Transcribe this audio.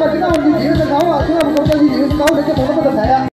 chúng ta mình di chuyển sân khấu ạ, chúng ta cùng di chuyển sân khấu để cho một nó có tập thể ạ.